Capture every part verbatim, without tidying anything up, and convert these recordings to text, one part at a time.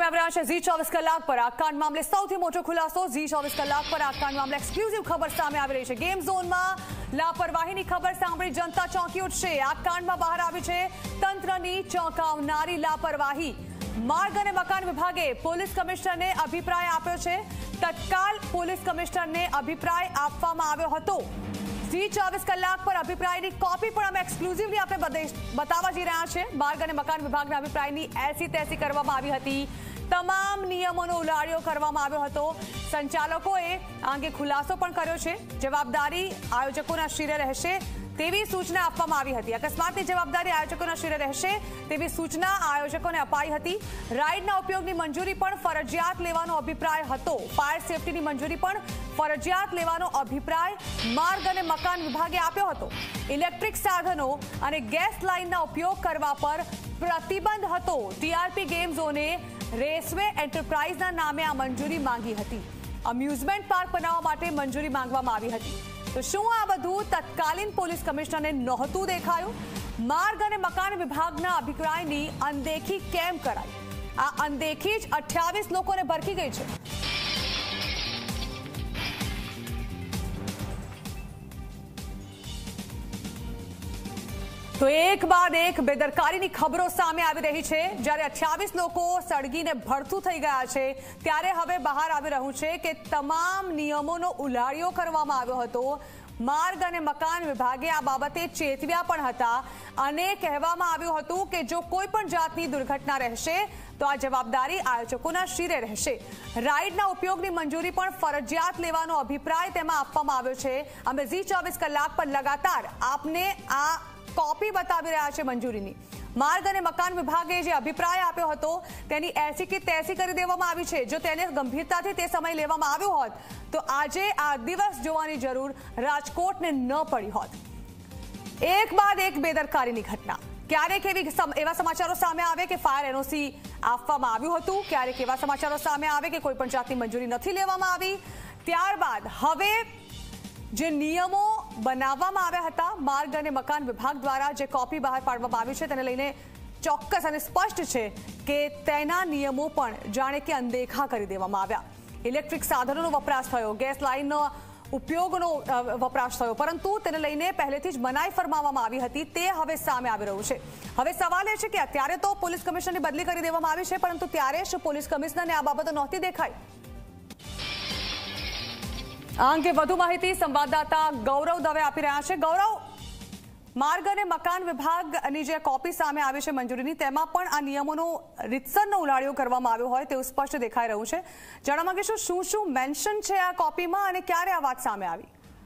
ઝી ચોવીસ કલાક પર આ કાંડ મામલે સૌથી મોટો ખુલાસો ઝી ચોવીસ કલાક પર આ કાંડ મામલે એક્સક્લુઝિવ ખબર સામે આવી રહી છે। ગેમ ઝોનમાં લાપરવાહીની ખબર સાંભળી જનતા ચોંકી ઉઠશે। આ કાંડમાં બહાર આવી છે તંત્રની ચોંકાવનારી લાપરવાહી। માર્ગ અને મકાન વિભાગે પોલીસ કમિશનરને અભિપ્રાય આપ્યો છે। તત્કાલ પોલીસ કમિશનરને અભિપ્રાય આપવામાં આવ્યો હતો। ઝી ચોવીસ કલાક પર અભિપ્રાયની કોપી પણ અમે એક્સક્લુઝિવલી આપણે બતાવવા જઈ રહ્યા છે। માર્ગ અને મકાન વિભાગના અભિપ્રાયની એસી તેસી કરવામાં આવી હતી। તમામ નિયમોનો ઉલાળ્યો કરવામાં આવ્યો હતો। સંચાલકોએ આ અંગે ખુલાસો પણ કર્યો છે। જવાબદારી આયોજકોના શિરે રહેશે તેવી સૂચના આપવામાં આવી હતી। અકસ્માતની જવાબદારી આયોજકોના શિરે રહેશે તેવી સૂચના આયોજકોને અપાઈ હતી। રાઇડના ઉપયોગની મંજૂરી પણ ફરજિયાત લેવાનો અભિપ્રાય હતો। ફાયર સેફટીની મંજૂરી પણ ફરજિયાત લેવાનો અભિપ્રાય માર્ગ અને મકાન વિભાગે આપ્યો હતો। ઇલેક્ટ્રિક સાધનો અને ગેસ લાઇનના ઉપયોગ કરવા પર પ્રતિબંધ હતો। ટીઆરપી ગેમ ઝોને રેસવે એન્ટરપ્રાઇઝના નામે આ મંજૂરી માંગી હતી। અમ્યુઝમેન્ટ પાર્ક બનાવવા માટે મંજૂરી માંગવામાં આવી હતી। તો શું આ બધું તત્કાલીન પોલીસ કમિશનરને નહોતું દેખાયું? માર્ગ અને મકાન વિભાગના અભિપ્રાયની અનદેખી કેમ કરાઈ? આ અનદેખી જ અઠ્યાવીસ લોકોને ભરખી ગઈ છે। તો એક બાદ એક બેદરકારીની ખબરો સામે આવી રહી છે। જ્યારે અઠ્યાવીસ લોકો સળગીને ભડથું થઈ ગયા છે ત્યારે હવે બહાર આવી રહ્યું છે કે તમામ નિયમોનો ઉલાળ્યો કરવામાં આવ્યો હતો। માર્ગ અને મકાન વિભાગે આ બાબતે ચેતવ્યા પણ હતા અને કહેવામાં આવ્યું હતું કે જો કોઈ પણ જાતની દુર્ઘટના રહેશે તો આ જવાબદારી આયોજકોના શિરે રહેશે। રાઇડના ઉપયોગની મંજૂરી પણ ફરજિયાત લેવાનો અભિપ્રાય તેમાં આપવામાં આવ્યો છે। અમે ઝી ચોવીસ કલાક પર લગાતાર આપને આ કોપી બતાવી રહ્યા છે મંજૂરીની। માર્ગ અને મકાન વિભાગે જે અભિપ્રાય આપ્યો હતો તેની એસી કે તેસી કરી દેવામાં આવી છે। જો તેને ગંભીરતાથી તે સમય લેવામાં આવ્યો હોત તો આજે આ દિવસ જોવાની જરૂર રાજકોટને ન પડી હોત। એક બાદ એક બેદરકારીની ઘટના। ક્યારેક એવી એવા સમાચારો સામે આવે કે ફાયર એનઓસી આપવામાં આવ્યું હતું, ક્યારેક એવા સમાચારો સામે આવે કે કોઈ પણ જાતની મંજૂરી નથી લેવામાં આવી। ત્યારબાદ હવે જે નિયમો બનાવવામાં આવ્યા હતા માર્ગ અને મકાન વિભાગ દ્વારા જે કોપી બહાર પાડવામાં આવી છે તેને લઈને ચોક્કસ અને સ્પષ્ટ છે કે તેના નિયમો પણ જાણે કે અનદેખા કરી દેવામાં આવ્યા। ઇલેક્ટ્રિક સાધનોનો વપરાશ થયો, ગેસ લાઇનનો ઉપયોગનો વપરાશ થયો, પરંતુ તેને લઈને પહેલેથી જ મનાઈ ફરમાવવામાં આવી હતી। તે હવે સામે આવી રહ્યું છે। હવે સવાલ એ છે કે અત્યારે તો પોલીસ કમિશનરની બદલી કરી દેવામાં આવી છે, પરંતુ ત્યારે જ પોલીસ કમિશનરને આ બાબતો નહોતી દેખાઈ। આ અંગે વધુ માહિતી સંવાદદાતા ગૌરવ દવે આપી રહ્યા છે। ગૌરવ, માર્ગ અને મકાન વિભાગની જે કોપી સામે આવી છે મંજૂરીની તેમાં પણ આ નિયમોનો રીતસરનો ઉલાળ્યો કરવામાં આવ્યો હોય તેવું સ્પષ્ટ દેખાઈ રહ્યું છે। જાણવા માંગીશું શું શું મેન્શન છે આ કોપીમાં અને ક્યારે આ વાત સામે આવી?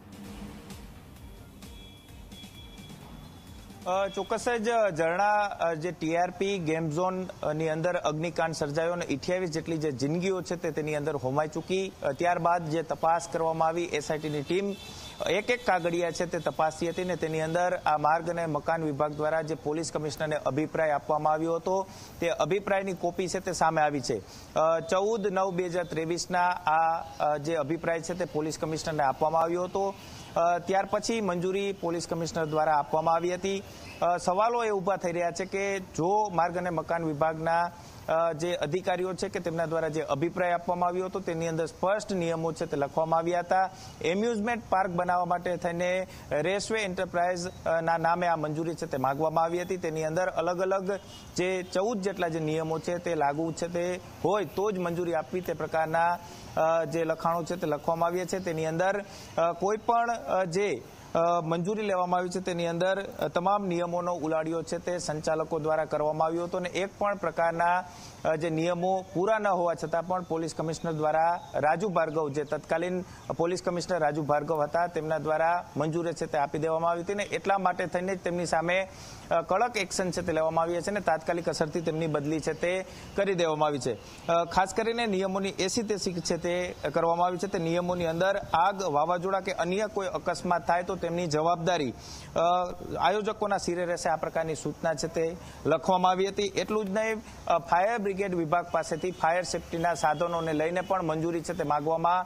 ચોક્કસ જ ઝરણા, જે ટીઆરપી ગેમ ઝોન ની અંદર અગ્નિકાંડ સર્જાયો અને અઠ્યાવીસ જેટલી જે જિંદગીઓ છે તે તેની અંદર હોમાઈ ચૂકી। ત્યારબાદ જે તપાસ કરવામાં આવી એસઆઈટીની ટીમ એક એક કાગળિયા છે તે તપાસી હતી ને તેની અંદર આ માર્ગ અને મકાન વિભાગ દ્વારા જે પોલીસ કમિશનરને અભિપ્રાય આપવામાં આવ્યો હતો તે અભિપ્રાયની કોપી છે તે સામે આવી છે। ચૌદ નવ બે હજાર ત્રેવીસના આ જે અભિપ્રાય છે તે પોલીસ કમિશનરને આપવામાં આવ્યો હતો। ત્યાર પછી મંજૂરી પોલીસ કમિશનર દ્વારા આપવામાં આવી હતી। સવાલો એ ઊભા થઈ રહ્યા છે કે જો માર્ગ અને મકાન વિભાગના જે અધિકારીઓ છે કે તેમના દ્વારા જે અભિપ્રાય આપવામાં આવ્યો હતો તેની અંદર સ્પષ્ટ નિયમો છે તે લખવામાં આવ્યા હતા। એમ્યુઝમેન્ટ પાર્ક બનાવવા માટે થઈને રેસવે એન્ટરપ્રાઇઝ ના નામે આ મંજૂરી છે તે માંગવામાં આવી હતી। તેની અંદર અલગ અલગ જે ચૌદ જેટલા જે નિયમો છે તે લાગુ છે તે હોય તો જ મંજૂરી આપવી તે પ્રકારના જે લખાણો છે તે લખવામાં આવ્યા છે। તેની અંદર કોઈ પણ જે મંજૂરી લેવામાં આવી છે તેની અંદર તમામ નિયમોનો ઉલાળ્યો છે તે સંચાલકો દ્વારા કરવામાં આવ્યો હતો અને એક પણ પ્રકારના જે નિયમો પૂરા ન હોવા છતાં પણ પોલીસ કમિશનર દ્વારા રાજુ ભાર્ગવ, જે તત્કાલીન પોલીસ કમિશનર રાજુ ભાર્ગવ હતા તેમના દ્વારા મંજૂરી છે તે આપી દેવામાં આવી હતી ને એટલા માટે થઈને જ તેમની સામે કડક એક્શન છે તે લેવામાં આવી છે અને તાત્કાલિક અસરથી તેમની બદલી છે તે કરી દેવામાં આવી છે। ખાસ કરીને નિયમોની એસી તેસી છે તે કરવામાં આવી છે। તે નિયમોની અંદર આગ, વાવાઝોડા કે અન્ય કોઈ અકસ્માત થાય તો તેમની જવાબદારી આયોજકોના શિરે રહેશે આ પ્રકારની સૂચના છે તે લખવામાં આવી હતી। એટલું જ નહીં, ફાયર બ્રિગેડ વિભાગ પાસેથી ફાયર સેફટીના સાધનોને લઈને પણ મંજૂરી છે તે માંગવામાં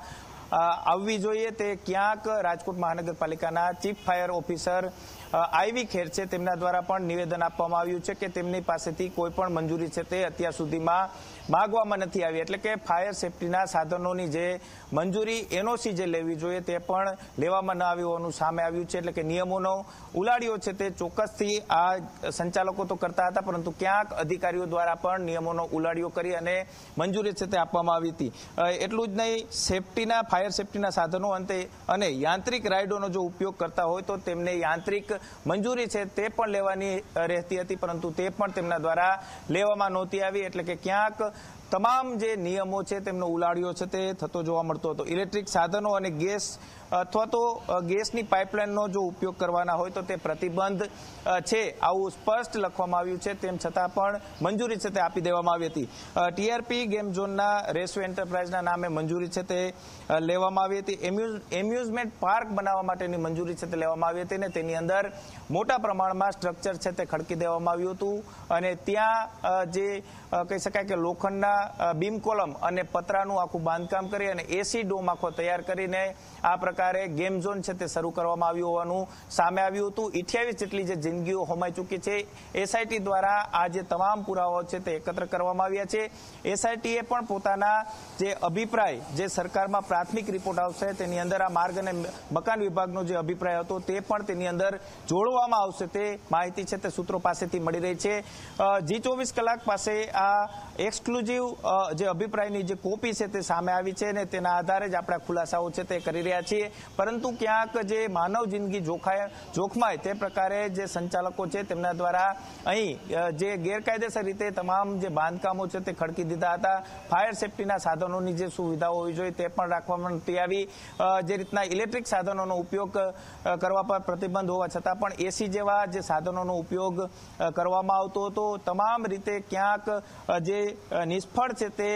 આવવી જોઈએ તે ક્યાંક રાજકોટ મહાનગરપાલિકાના chief fire officer I V Kher છે તેમના દ્વારા પણ નિવેદન આપવામાં આવ્યું છે કે તેમની પાસેથી કોઈ પણ મંજૂરી છે તે અત્યાર સુધીમાં માગવામાં નથી આવી, એટલે કે ફાયર સેફટીના સાધનોની જે મંજૂરી એનઓસી જે લેવી જોઈએ તે પણ લેવામાં ન આવી હોવાનું સામે આવ્યું છે. એટલે કે નિયમોનો ઉલાળ્યો છે તે ચોક્કસથી આ સંચાલકો તો કરતા હતા, પરંતુ ક્યાંક અધિકારીઓ દ્વારા પણ નિયમોનો ઉલાળ્યો કરી અને મંજૂરી છે તે આપવામાં આવી હતી. એટલું જ નહીં, સેફટીના ફાયર સેફટીના સાધનો અંતે અને યાંત્રિક રાઇડોનો જો ઉપયોગ કરતા હોય તો તેમને યાંત્રિક મંજૂરી છે તે પણ લેવાની રહેતી હતી, પરંતુ તે પણ તેમના દ્વારા લેવામાં નહોતી આવી. એટલે કે ક્યાંક તમામ જે નિયમો છે તેમનો ઉલાળ્યો છે તે થતો જોવા મળતો હતો. ઇલેક્ટ્રિક સાધનો અને ગેસ અથવા તો ગેસની પાઇપલાઇનનો જો ઉપયોગ કરવાના હોય તો તે પ્રતિબંધ છે આવું સ્પષ્ટ લખવામાં આવ્યું છે, તેમ છતાં પણ મંજૂરી છે તે આપી દેવામાં આવી હતી. ટીઆરપી ગેમ ઝોનના રેસો એન્ટરપ્રાઇઝના નામે મંજૂરી છે તે લેવામાં આવી હતી. એમ્યુઝમેન્ટ પાર્ક બનાવવા માટેની મંજૂરી છે તે લેવામાં આવી હતી અને તેની અંદર મોટા પ્રમાણમાં સ્ટ્રક્ચર છે તે ખડકી દેવામાં આવ્યું હતું અને ત્યાં જે કહી શકાય કે લોખંડના બીમ કોલમ અને પતરાનું આખું બાંધકામ કરી અને એસી ડોમ આખો તૈયાર કરીને આ પ્રકારે ગેમ ઝોન છે તે શરૂ કરવામાં આવ્યું હોવાનું સામે આવ્યું હતું. અઠ્યાવીસ જેટલી જે જિંદગીઓ હોમાઈ ચૂકી છે. એસઆઈટી દ્વારા આ જે તમામ પુરાવાઓ છે તે એકત્ર કરવામાં આવ્યા છે. એસઆઈટીએ પણ પોતાના જે અભિપ્રાય જે સરકારમાં પ્રાથમિક રિપોર્ટ આવશે તેની અંદર આ માર્ગ અને મકાન વિભાગનો જે અભિપ્રાય હતો તે પણ તેની અંદર જોડવામાં આવશે તે માહિતી છે તે સૂત્રો પાસેથી મળી રહી છે. જી ચોવીસ કલાક પાસે આ એક્સક્લુઝિવ જે અભિપ્રાયની જે કોપી છે તે સામે આવી છે અને તેના આધારે જ આપણા ખુલાસાઓ છે તે કરી રહ્યા છીએ. પરંતુ ક્યાંક જે માનવ જિંદગી જોખાય જોખમાય તે પ્રકારે જે સંચાલકો છે તેમના દ્વારા અહીં જે ગેરકાયદેસર રીતે તમામ જે બાંધકામો છે તે ખડકી દીધા હતા. ફાયર સેફટીના સાધનોની જે સુવિધાઓ હોવી જોઈએ તે પણ રાખવામાં નથી આવી. જે રીતના ઇલેક્ટ્રિક સાધનોનો ઉપયોગ કરવા પર પ્રતિબંધ હોવા છતાં પણ એસી જેવા જે સાધનોનો ઉપયોગ કરવામાં આવતો હતો. તમામ રીતે ક્યાંક જે નિષ્ફળ છે તે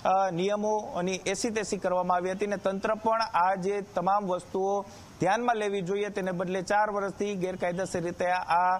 નિયમોની એસી તેસી કરવામાં આવી હતી અને તંત્ર પણ આ જે તમામ વસ્તુઓ ધ્યાનમાં લેવી જોઈએ તેને બદલે ચાર વર્ષથી ગેરકાયદેસર રીતે આ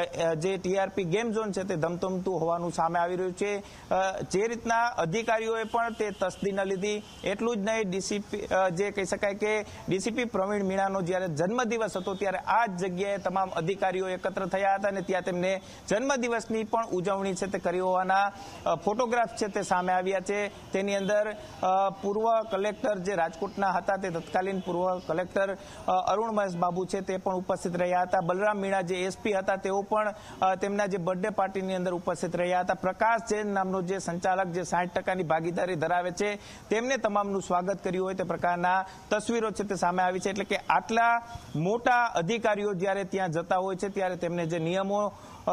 જે ટીઆરપી ગેમ ઝોન છે તે ધમધમતું હોવાનું સામે આવી રહ્યું છે. જે રીતના અધિકારીઓએ પણ તે તસ્દી ન લીધી. એટલું જ નહીં, ડીસીપી જે કહી શકાય કે ડીસીપી પ્રવીણ મીણાનો જ્યારે જન્મદિવસ હતો ત્યારે આ જ જગ્યાએ તમામ અધિકારીઓ એકત્ર થયા હતા અને ત્યાં તેમને જન્મદિવસની પણ ઉજવણી છે તે કરી હોવાના ફોટોગ્રાફ છે તે સામે આવ્યા છે. તેની અંદર પૂર્વ કલેક્ટર જે રાજકોટના હતા તે તત્કાલીન પૂર્વ કલેક્ટર અરુણ મહેશ બાબુ છે તે પણ ઉપસ્થિત રહ્યા હતા. બલરામ મીણા જે એસપી હતા તેઓ પણ તેમના જે બર્થડે પાર્ટીની અંદર ઉપસ્થિત રહ્યા હતા. પ્રકાશ જૈન નામનો જે સંચાલક જે સાઠ ટકાની ભાગીદારી ધરાવે છે તેમને તમામનું સ્વાગત કર્યું હોય તે પ્રકારના તસવીરો છે તે સામે આવી છે. એટલે કે આટલા મોટા અધિકારીઓ જ્યારે ત્યાં જતા હોય છે ત્યારે તેમને જે નિયમો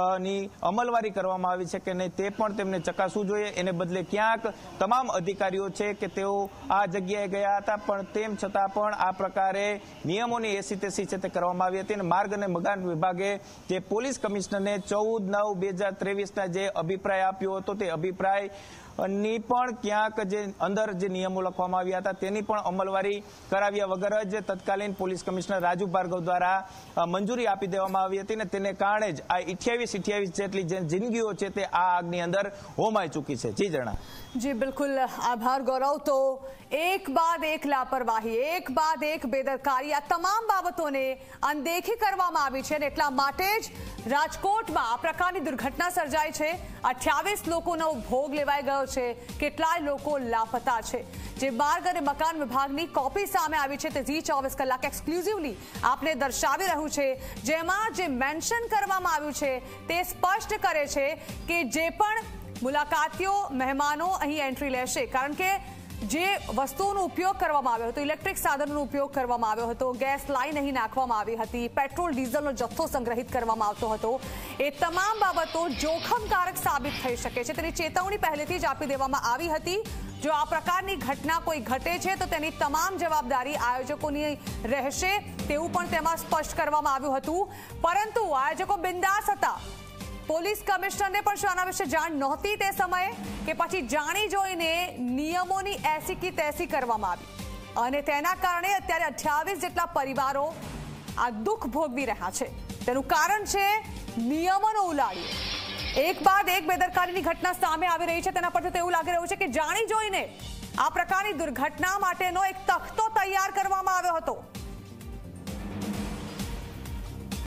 ની અમલવારી કરવામાં આવી છે કે નહીં તે પણ તેમને ચકાસવું જોઈએ. એને બદલે ક્યાંક તમામ અધિકારીઓ છે કે તેઓ આ જગ્યાએ ગયા હતા પણ તેમ છતાં પણ આ પ્રકારે નિયમોની એસી તેસી છે તે કરવામાં આવી હતી અને માર્ગ અને મકાન વિભાગે જે પોલીસ કમિશનરને ચૌદ નવ બે હજાર ત્રેવીસના જે અભિપ્રાય આપ્યો હતો તે અભિપ્રાય ની પણ ક્યાંક જે અંદર જે નિયમો લખવામાં આવ્યા હતા તેની પણ અમલવારી કરાવ્યા વગર જ તત્કાલીન પોલીસ કમિશનર રાજુ ભાર્ગવ દ્વારા મંજૂરી આપી દેવામાં આવી હતી અને તેને કારણે જ આ અઠ્યાવીસ અઠ્યાવીસ જેટલી જે જિંદગીઓ છે તે આ આગની અંદર હોમાઈ ચૂકી છે. જી જણા. જી બિલકુલ આભાર ગૌરવ. તો એક બાદ એક લાપરવાહી, એક બાદ એક બેદરકારી, આ તમામ બાબતોને અનદેખી કરવામાં આવી છે અને એટલા માટે જ રાજકોટમાં આ પ્રકારની દુર્ઘટના સર્જાઈ છે. અઠ્યાવીસ લોકોનો ભોગ લેવાઈ ગયો છે. કેટલાય લોકો લાપતા છે. જે માર્ગ અને મકાન વિભાગની કોપી સામે આવી છે તે ઝી ચોવીસ કલાક એક્સક્લુઝિવલી આપને દર્શાવી રહ્યું છે, જેમાં જે મેન્શન કરવામાં આવ્યું છે તે સ્પષ્ટ કરે છે કે જે પણ મુલાકાતીઓ મહેમાનો અહીં એન્ટ્રી લેશે, કારણ કે જે વસ્તુઓનો ઉપયોગ કરવામાં આવ્યો હતો, ઇલેક્ટ્રિક સાધનોનો ઉપયોગ કરવામાં આવ્યો હતો, ગેસ લાઇન અહીં નાખવામાં આવી હતી, પેટ્રોલ ડીઝલનો જથ્થો સંગ્રહિત કરવામાં આવતો હતો, એ તમામ બાબતો જોખમકારક સાબિત થઈ શકે છે. તેની ચેતવણી પહેલેથી જ આપી દેવામાં આવી હતી. જો આ પ્રકારની ઘટના કોઈ ઘટે છે તો તેની તમામ જવાબદારી આયોજકોની રહેશે તેવું પણ તેમાં સ્પષ્ટ કરવામાં આવ્યું હતું. પરંતુ આયોજકો બિંદાસ હતા. પોલીસ કમિશનરને પણ આના વિશે જાણ નહોતી તે સમયે કે પછી જાણી જોઈને નિયમોની એસી કી તેસી કરવામાં આવી અને તેના કારણે અત્યારે અઠ્યાવીસ જેટલા પરિવારો આ દુઃખ ભોગવી રહ્યા છે. તેનું કારણ છે નિયમોનો ઉલાળ્યો. એક બાદ એક બેદરકારીની ઘટના સામે આવી રહી છે. તેના પરથી તો એવું લાગી રહ્યું છે કે જાણી જોઈને આ પ્રકારની દુર્ઘટના માટેનો એક તખ્તો તૈયાર કરવામાં આવ્યો હતો।